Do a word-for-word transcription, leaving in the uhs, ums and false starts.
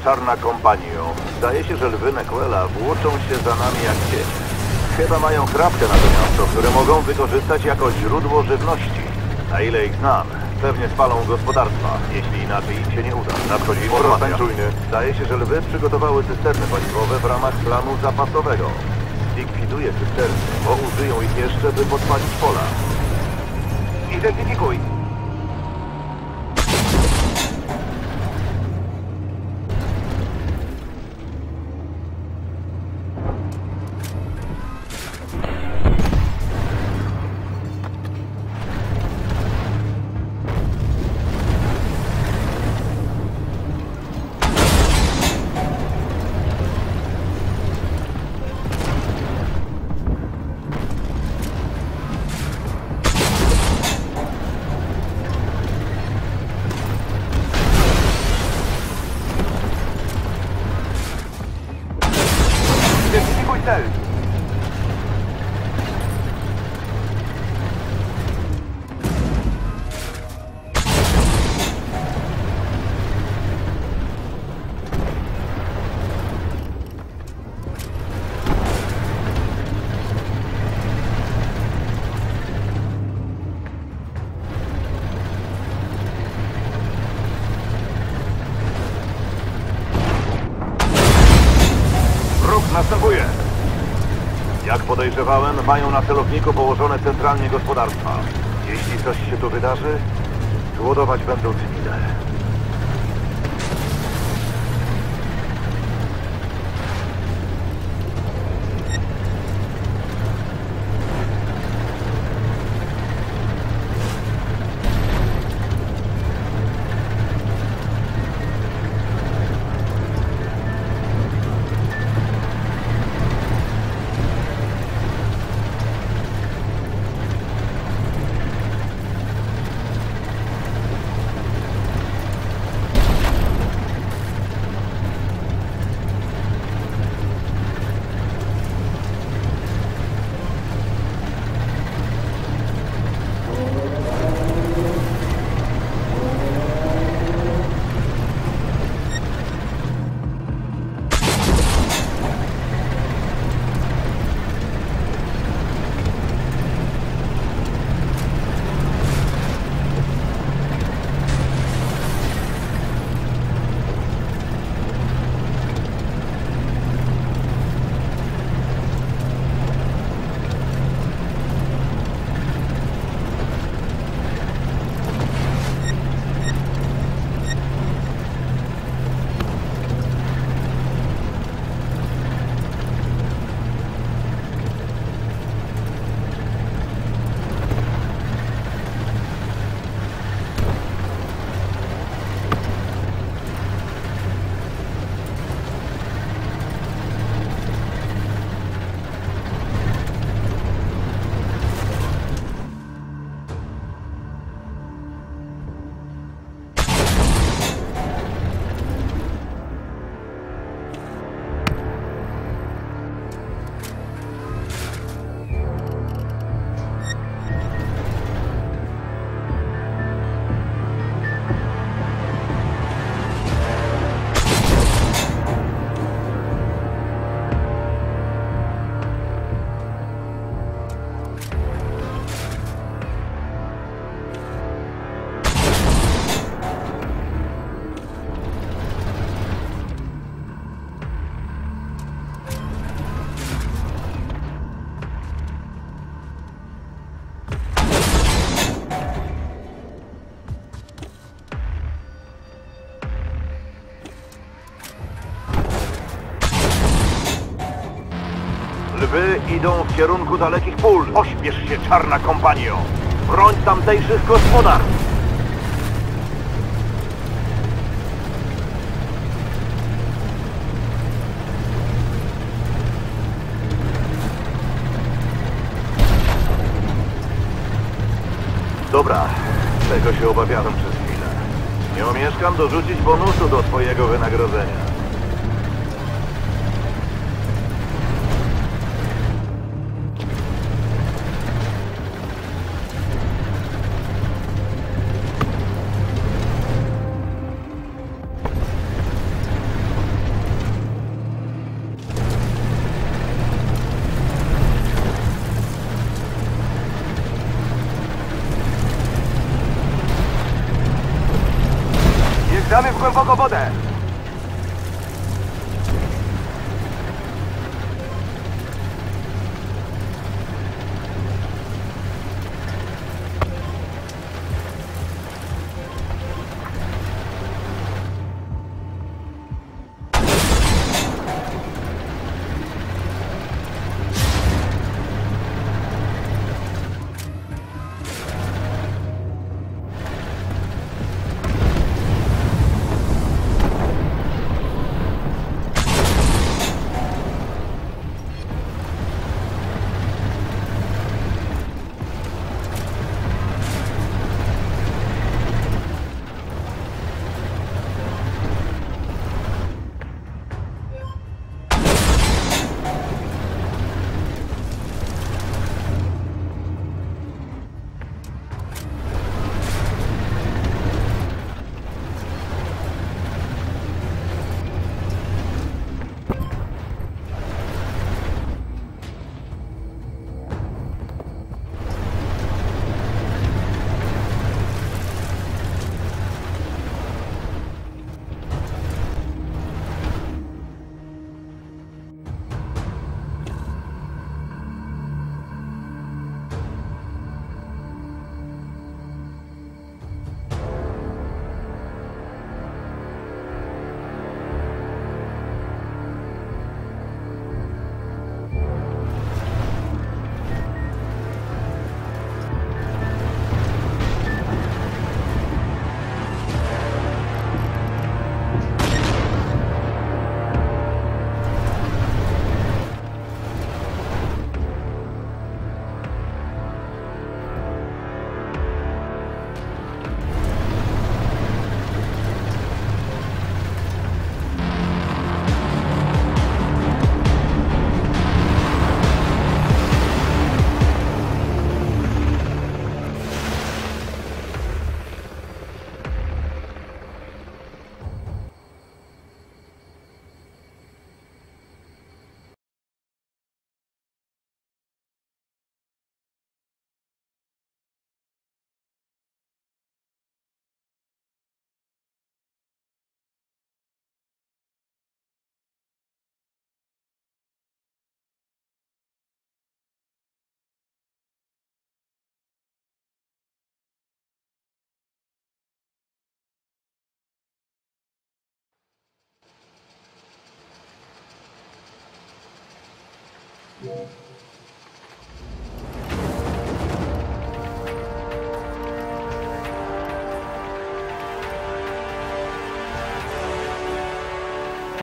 czarna kompanio. Zdaje się, że lwy Nequela włóczą się za nami jak cień. Chyba mają chrapkę na to miasto, które mogą wykorzystać jako źródło żywności. Na ile ich znam, pewnie spalą gospodarstwa, jeśli inaczej im się nie uda. Nadchodzi informacja. Zdaje się, że lwy przygotowały cysterny paliwowe w ramach planu zapasowego. Zlikwiduję cysterny, bo użyją ich jeszcze, by podpalić pola. Identyfikuj! Następuje. Jak podejrzewałem, mają na celowniku położone centralnie gospodarstwa. Jeśli coś się tu wydarzy, głodować będą cywile. Lwy idą w kierunku dalekich pól. Pośpiesz się, czarna kompanio! Broń tamtejszych gospodarstw! Dobra, tego się obawiałem przez chwilę. Nie omieszkam dorzucić bonusu do twojego wynagrodzenia. Wjeżdżamy w głęboką wodę! Yeah.